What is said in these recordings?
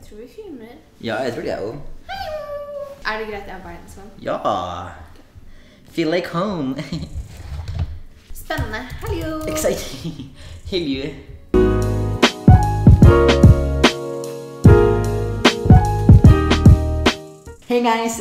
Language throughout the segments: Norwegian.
tror vi filmer. Ja, jeg tror det også. Er det greit jeg bare en sånn? Ja. Feel like home. Spennende. Hallo! Exciting. Hello. Hey guys.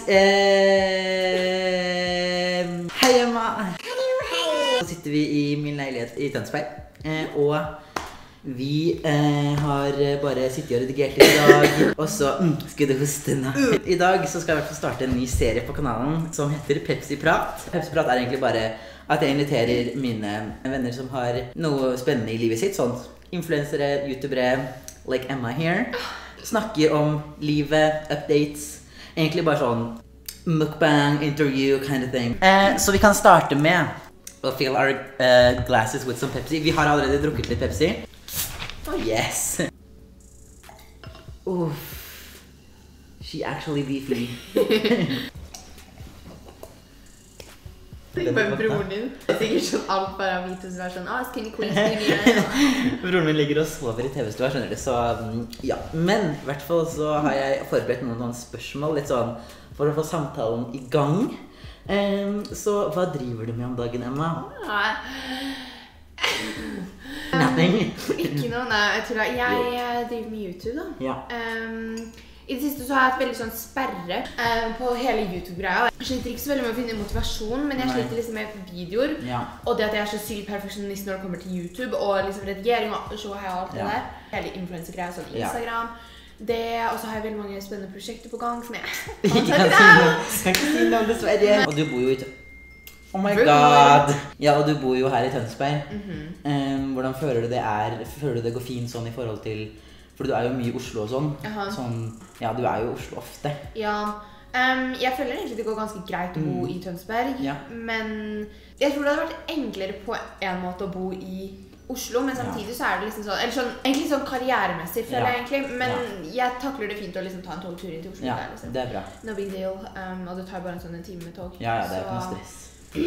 Hei Emma. Nå sitter vi i min leilighet i Tønsberg. Og vi har bare sittet og redigert litt i dag. Og så skal du hoste nå. I dag så skal jeg i hvert fall starte en ny serie på kanalen som heter Pepsi Prat. Pepsi Prat er egentlig bare at jeg inviterer mine venner som har noe spennende i livet sitt. Sånn influensere, youtubere, like Emma here. Snakker om livet, updates. Egentlig bare sånn mukbang, interview kind of thing. Så vi kan starte med å fill our glasses with some Pepsi. Vi har allerede drukket litt Pepsi. Oh yes. Oof. She actually beat me. Tenk på broren din. Det er sikkert sånn alt bare av hvite som er sånn skinny queen, skinny. Broren min ligger og sover i TV-stua, skjønner du, så ja. Men i hvert fall så har jeg forberedt noen spørsmål, litt sånn, for å få samtalen i gang. Så hva driver du med om dagen, Emma? Nothing. Ikke noe, nei. Jeg tror jeg driver med YouTube da. Ja. I det siste så har jeg hatt veldig sånn sperre på hele YouTube-greia. Jeg sliter ikke så veldig med å finne motivasjon, men jeg sliter liksom med videoer. Ja. Og det at jeg er så sykt perfeksjonist når det kommer til YouTube, og liksom redigering og show og alt det der. Hele influencer-greia, sånn Instagram. Det, og så har jeg veldig mange spennende prosjekter på gang som jeg kan ikke si noe, dessverre. Og du bor jo i Oh my god! Ja, og du bor jo her i Tønsberg. Hvordan føler du det er? Føler du det går fint sånn i forhold til... For du er jo mye i Oslo og sånn. Sånn, ja, du er jo i Oslo ofte. Ja, jeg føler egentlig det går ganske greit å bo i Tønsberg. Men jeg tror det hadde vært enklere på en måte å bo i Oslo, men samtidig så er det liksom sånn, eller sånn, egentlig sånn karrieremessig føler jeg egentlig, men jeg takler det fint å liksom ta en togtur inn til Oslo. Ja, der, liksom. Det er bra. No big deal, og det tar bare en sånn en time med tog. Ja, det er ikke noe stress.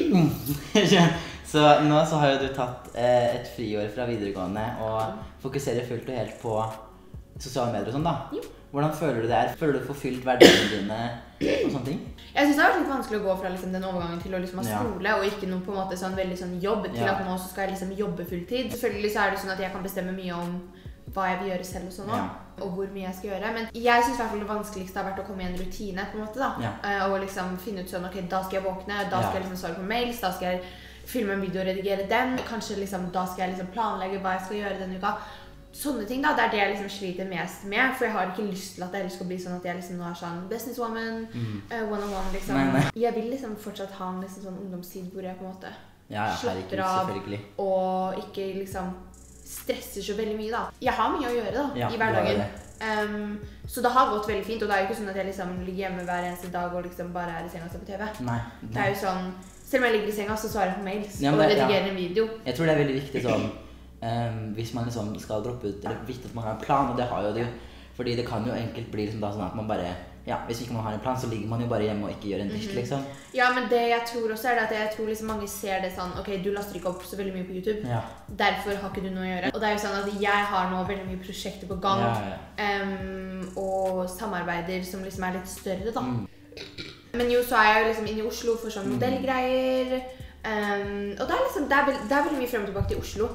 Så nå så har jo du tatt et friår fra videregående og fokuserer fullt og helt på sosiale medier og sånn da. Hvordan føler du det er? Føler du forfylt hverdagene dine og sånne ting? Jeg synes det har vært litt vanskelig å gå fra liksom, den overgangen til å liksom, ha skole og ikke noe på en måte sånn veldig sånn jobb til at nå så skal jeg liksom jobbe fulltid. Selvfølgelig så er det sånn at jeg kan bestemme mye om hva jeg vil gjøre selv og sånn og hvor mye jeg skal gjøre. Men jeg synes i hvert fall det vanskeligste har vært å komme i en rutine på en måte da. Og liksom finne ut sånn, ok, da skal jeg våkne, da skal jeg liksom svare på mails, da skal jeg filme en video og redigere den. Kanskje liksom, da skal jeg liksom planlegge hva jeg skal gjøre denne uka. Sånne ting da, det er det jeg liksom sliter mest med, for jeg har ikke lyst til at det skal bli sånn at jeg liksom nå er sånn businesswoman, one-on-one liksom. Jeg vil liksom fortsatt ha en liksom sånn ungdomstid hvor jeg på en måte slapper av og ikke liksom stresser så veldig mye da. Jeg har mye å gjøre da, i hverdagen. Så det har gått veldig fint, og det er jo ikke sånn at jeg liksom ligger hjemme hver eneste dag og liksom bare er i senga og ser på TV. Det er jo sånn, selv om jeg ligger i senga så svarer jeg på mails og redigerer en video. Jeg tror det er veldig viktig sånn, hvis man liksom skal droppe ut, eller viktig at man har en plan, og det har jo det jo, fordi det kan jo enkelt bli liksom da sånn at man bare, hvis ikke man har en plan, så ligger man jo bare hjemme og ikke gjør en dritt liksom. Ja, men det jeg tror også er det at jeg tror liksom mange ser det sånn, ok, du laster ikke opp så veldig mye på YouTube, derfor har ikke du noe å gjøre. Og det er jo sånn at jeg har nå veldig mye prosjekter på gang, og samarbeider som liksom er litt større da. Men jo, så er jeg jo liksom inne i Oslo for sånn modellgreier, og det er liksom, det er veldig mye frem og tilbake til Oslo.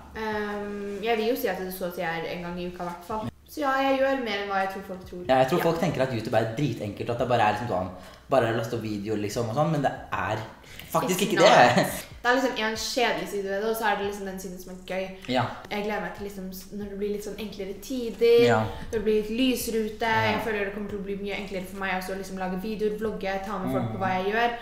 Jeg vil jo si at det så å si er en gang i uka i hvert fall. Så ja, jeg gjør mer enn hva jeg tror folk tror. Ja, jeg tror folk tenker at YouTube er dritenkelt, at det bare er liksom sånn, bare å laste opp videoer liksom og sånn, men det er faktisk ikke det. Det er liksom en kjedelig side ved det, og så er det liksom den siden som er gøy. Jeg gleder meg til liksom, når det blir litt sånn enklere tider, når det blir litt lysere ute, jeg føler det kommer til å bli mye enklere for meg også å liksom lage videoer, vlogge, ta med folk på hva jeg gjør.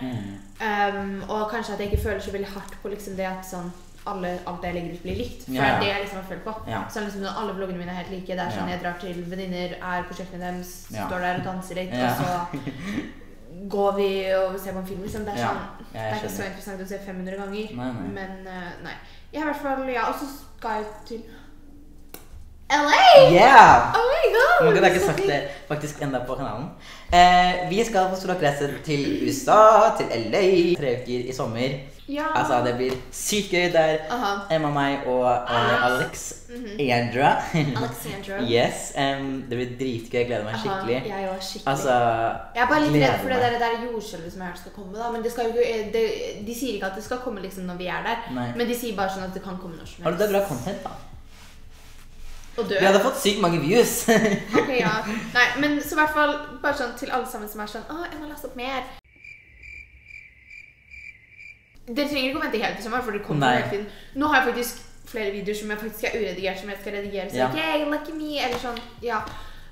Og kanskje at jeg ikke føler så veldig hardt på liksom det at sånn, alt det jeg legger ut blir likt, for det er det jeg liksom har følt på. Sånn liksom når alle vloggene mine er helt like, det er sånn jeg drar til venninner, er prosjektene deres, står der og danser litt, og så går vi og ser på en film liksom. Det er sånn, det er ikke så interessant å se 500 ganger, men nei. Jeg har i hvert fall, og så skal jeg til LA? Yeah! Oh my god! Oh my god, jeg har ikke sagt det faktisk enda på kanalen. Vi skal på språkreise til USA, til LA, 3 uker i sommer. Ja. Altså, det blir sykt gøy der. Emma, meg og Alexandra. Alexandra. Yes, det blir dritgøy, jeg gleder meg skikkelig. Jeg er skikkelig. Altså, jeg er bare litt redd for det der jordskjelvet som jeg skal komme da, men det skal jo ikke, de sier ikke at det skal komme liksom når vi er der, men de sier bare sånn at det kan komme når som helst. Har du det bra content da? Vi hadde fått sykt mange views. Ok, ja. Nei, men så i hvert fall bare sånn til alle sammen som er sånn, jeg må laste opp mer. Dere trenger ikke å vente helt til sommer, for det kommer hele tiden. Nå har jeg faktisk flere videoer som jeg faktisk er uredigert, som jeg skal redigere. Så yay, lucky me, eller sånn, ja.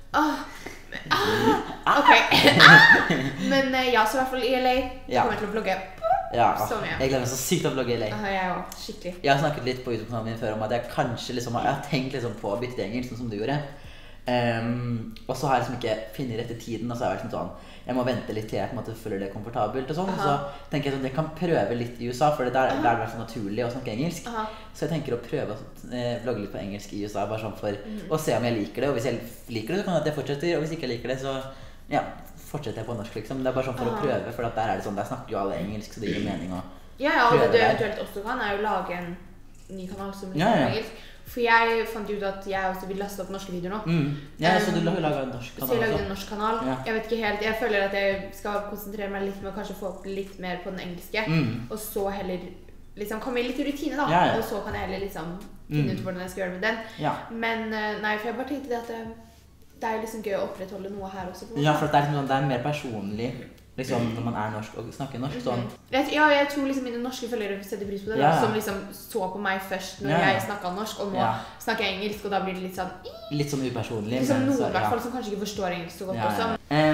Ok. Men ja, så i hvert fall i LA kommer jeg til å vlogge. Ja, jeg gleder meg så sykt å vlogge i LA. Jeg også, skikkelig. Jeg har snakket litt på YouTube-kanalen min før om at jeg kanskje liksom, jeg har tenkt liksom på å bytte til engelsk, sånn som du gjorde. Og så har jeg liksom ikke finnet rette tiden, og så har jeg vært sånn, jeg må vente litt til jeg på en måte føler det komfortabelt og sånn. Så tenker jeg sånn, jeg kan prøve litt i USA, for der er det hvert fall naturlig å snakke engelsk. Så jeg tenker å prøve å vlogge litt på engelsk i USA, bare sånn for å se om jeg liker det. Og hvis jeg liker det, så kan jeg at jeg fortsetter, og hvis ikke jeg liker det, så ja, fortsetter jeg på norsk liksom. Det er bare sånn for å prøve, for der er det sånn, der snakker jo alle engelsk, så det gir mening å prøve det. Og det du eventuelt også kan, er å lage en ny kanal som liksom er engelsk. For jeg fant ut at jeg også vil laste opp norske videoer nå. Ja, så du lager en norsk kanal også? Så jeg lager en norsk kanal. Jeg vet ikke helt, jeg føler at jeg skal konsentrere meg litt med å kanskje få opp litt mer på den engelske. Og så heller liksom komme i litt rutine da. Og så kan jeg heller liksom finne ut hvordan jeg skal gjøre med den. Men nei, for jeg bare tenkte det at det er liksom gøy å opprettholde noe her også. Ja, for det er, liksom, det er mer personlig. Liksom, når man er norsk og snakker norsk sånn. Ja, jeg tror liksom mine norske følgere setter pris på det, som liksom så på meg først når jeg snakket norsk, og nå snakker jeg engelsk, og da blir det litt sånn litt sånn upersonlig. Liksom noen i hvert fall som kanskje ikke forstår engelsk så godt også.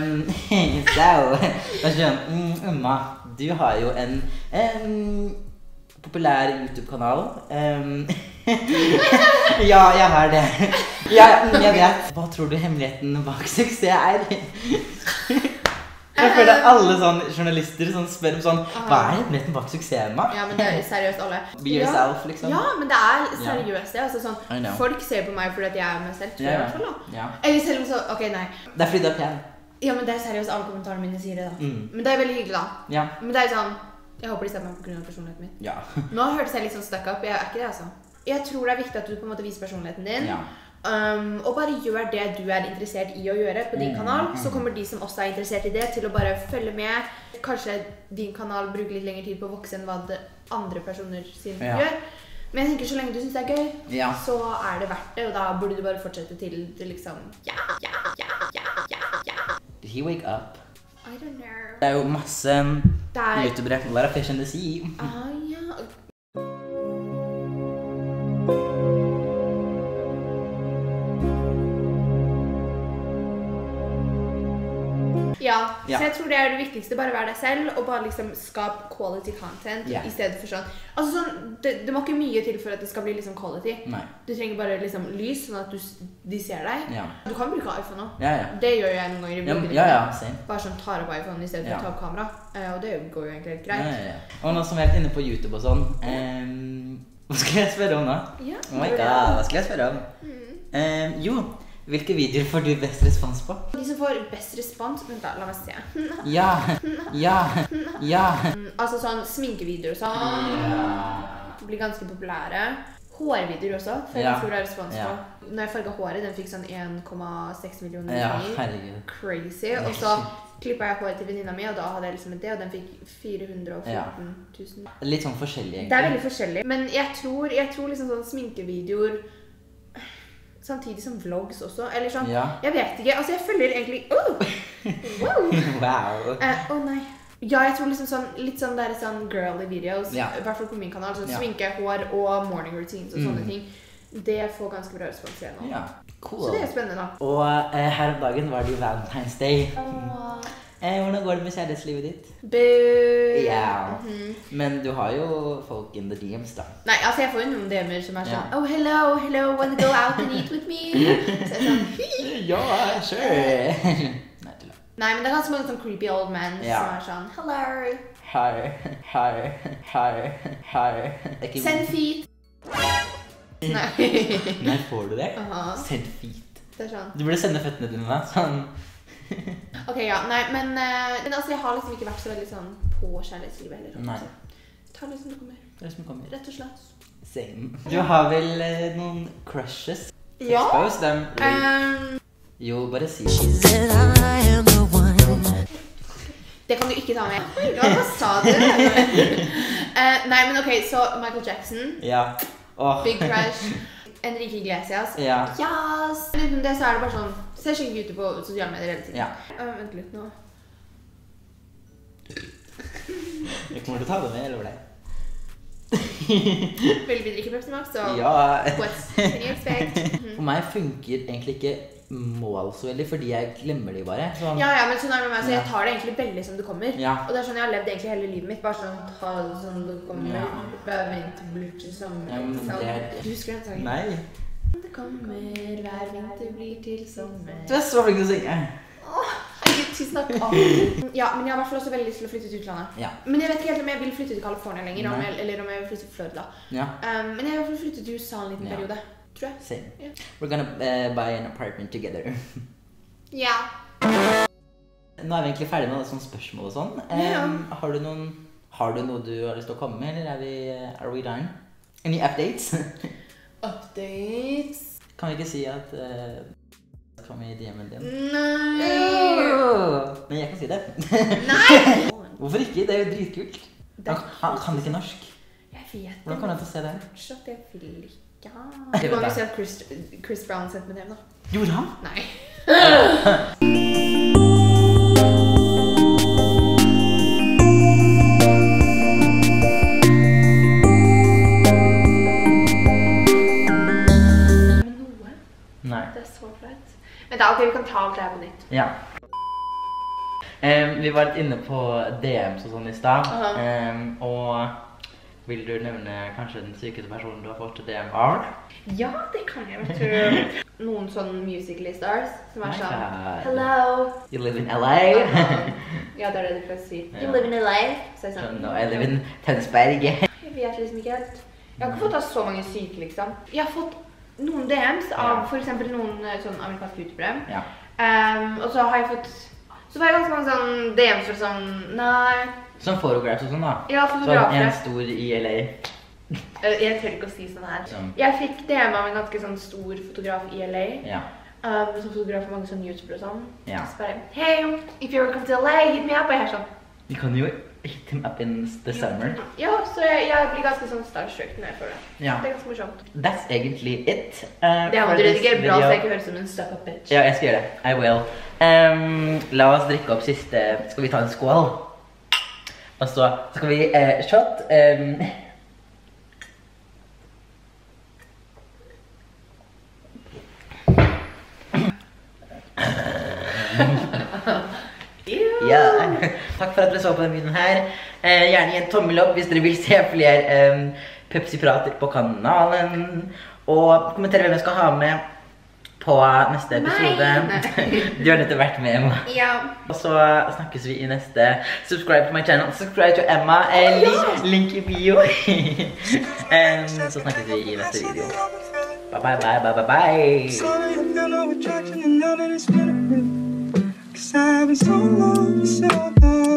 Emma, du har jo en populær YouTube-kanal. Ja, jeg har det. Jeg vet. Hva tror du hemmeligheten bak suksess er? Jeg føler alle sånne journalister som spør om sånn, hva er hemmeligheten bak suksess, Emma? Ja, men det er seriøst alle. Be yourself, liksom. Ja, men det er seriøst det. Altså sånn, folk ser på meg fordi at jeg er meg selv, tror jeg i hvert fall da. Eller selv om så, ok, nei. Det er fordi du er pen. Ja, men det er seriøst, alle kommentarene mine sier det da. Men det er veldig hyggelig da. Men det er sånn, jeg håper de ser meg på grunn av personligheten min. Nå hørtes jeg litt sånn stuck up, jeg er ikke det altså. Jeg tror det er viktig at du på en måte viser personligheten din. Og bare gjør det du er interessert i å gjøre på din kanal, så kommer de som også er interessert i det til å bare følge med. Kanskje din kanal bruker litt lengre tid på å vokse enn hva andre personer sin gjør. Men jeg tenker så lenge du synes det er gøy, så er det verdt det, og da burde du bare fortsette til liksom Did he wake up? I don't know. Det er jo masse youtubere, a lot of fish in the sea. Ja, så jeg tror det er det viktigste, bare være deg selv, og bare liksom skap quality content i stedet for sånn. Altså sånn, det må ikke mye til for at det skal bli liksom quality. Du trenger bare liksom lys, sånn at de ser deg. Du kan bruke iPhone også. Det gjør jeg noen ganger i vloggene. Bare sånn tar opp iPhone i stedet for å ta opp kamera. Og det går jo egentlig helt greit. Og nå som jeg er inne på YouTube og sånn, hva skal jeg spørre om da? Oh my god, hva skal jeg spørre om? Jo, hvilke videoer får du best respons på? De som får best respons, vent da, la meg se. Altså sånn sminkevideoer og sånn, blir ganske populære. Hårvideoer også, for jeg tror det er respons på. Når jeg farget håret, den fikk sånn 1,6 millioner ganger. Crazy. Og så klippet jeg håret til venninna mi, og da hadde jeg liksom det, og den fikk 414 000. Litt sånn forskjellig egentlig. Det er veldig forskjellig, men jeg tror liksom sånn sminkevideoer samtidig som vlogs også, eller sånn, jeg vet ikke, altså jeg følger egentlig, wow, nei. Ja, jeg tror liksom sånn, litt sånn der sånn girly videos, i hvert fall på min kanal, sånn sminke, hår og morning routines og sånne ting. Det får ganske bra respons igjen nå. Cool. Så det er spennende da. Og her om dagen var det jo Valentine's Day. Hvordan går det med kjærlighetslivet ditt? Men du har jo folk in the DMs da. Nei, altså jeg får jo noen DM'er som er sånn, oh hello, wanna go out and eat with me? Så jeg er sånn, ja, sure. Nei, men det er ganske mange sånn creepy old men som er sånn, hello. Hi. Send feed. Nei. Nei, får du det? Send feet. Det sånn. Du burde sende føttene dine da, sånn. Ok, ja, nei, men altså, jeg har liksom ikke vært så veldig sånn på kjærlighetslivet heller. Nei. Ta det som det kommer. Det som kommer. Rett og slett. Same. Du har vel noen crushes? Ja. Expose them. Jo, bare si. Det kan du ikke ta med. Hva sa du? Nei, men ok, så Michael Jackson. Ja. Big crush. Enrique Iglesias. Ja. Yes! Uten det så er det bare sånn, ser skikkelig ute på sosiale medier hele tiden. Ja. Vent litt nå. Jeg kommer til å ta det med, eller hva det er? Vil vi drikke Pepsi Max, så ja. what can you expect? For meg funker egentlig ikke mål så veldig, fordi jeg glemmer det bare. Sånn. Ja, men sånn er det med meg, så jeg tar det egentlig veldig som det kommer. Ja. Og det er sånn jeg har levd egentlig hele livet mitt, bare sånn, ta det som det kommer, hver vinter blir til sommer. Ja, men det er... Du husker den sangen? Nei. Det kommer, hver vinter blir til sommer. Du er så flink til å synge. Herregud, tusen takk. Ja, men jeg har i hvert fall også veldig lyst til å flytte til utlandet. Ja. Men jeg vet ikke helt om jeg vil flytte til California lenger, eller om jeg vil flytte til Florida. Ja. Men jeg vil i hvert fall flytte til USA en liten periode, tror jeg. Same. Yeah. We're gonna buy an apartment together. Ja. Nå er vi egentlig ferdig med alle sånne spørsmål og sånn. Har du noe du har lyst til å komme med, eller are we done? Any updates? Updates? Kan vi ikke si at kan vi DM-en din? Nei! Men jeg kan si det. Nei! Hvorfor ikke? Det er jo dritkult. Han kan ikke norsk. Jeg vet det. Hvordan kan jeg få se det? Fortsatt, jeg vil ikke. Du må jo si at Chris Brown sendte med dem da. Gjorde han? Nei. Nei. Det er så flaut. Men da, ok, vi kan ta alt det her på nytt. Ja. Vi var litt inne på DMs og sånn i sted. Og vil du nevne kanskje den sykeste personen du har fått DM av? Ja, det kan jeg, vet du. Noen sånne Musical.ly stars som er sånn, hello. You live in LA? Ja, det er det du får si. You live in LA? Så jeg sånn, no, I live in Tønsberg. Jeg vet liksom ikke helt. Jeg har ikke fått av så mange syke, liksom. Jeg har fått noen DMs av for eksempel noen sånn amerikanske youtubere. Ja. Og så har jeg fått ganske mange sånn DMs for sånn, nei. Sånn photographs og sånn da? Ja, fotografer. Sånn en stor i LA. Jeg trenger ikke å si sånn her. Jeg fikk DM av en ganske sånn stor fotograf i LA. Ja. Som fotografer mange sånn youtubere og sånn. Ja. Så bare, hey, if you ever come to LA, hit me up. Og jeg er sånn. Vi kan jo hit him up in the summer. Ja, så jeg blir ganske sånn starstruck når jeg får det. Ja. Det er ganske morsomt. That's egentlig it. Det må du redigere bra, så jeg ikke høres som en stuck-up bitch. Ja, jeg skal gjøre det. I will. La oss drikke opp siste. Skal vi ta en skål? Og så skal vi shot. Ja, takk for at dere så på denne videoen her. Gjerne gi en tommel opp hvis dere vil se flere Pepsi-prater på kanalen. Og kommenter hvem jeg skal ha med på neste episode. Du har nettopp vært med, Emma. Ja. Og så snakkes vi i neste. Subscribe to my channel. Subscribe to Emma. Link i bio. Så snakkes vi i neste video. Bye, bye, bye, bye, bye, bye. Cause I've been so long, so long.